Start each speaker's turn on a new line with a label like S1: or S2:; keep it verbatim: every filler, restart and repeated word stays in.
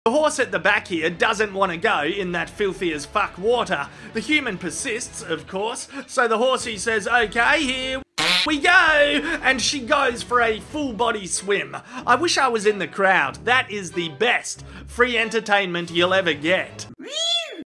S1: The horse at the back here doesn't want to go in that filthy as fuck water. The human persists, of course, so the horsey says, okay, here we go, and she goes for a full body swim. I wish I was in the crowd. That is the best free entertainment you'll ever get.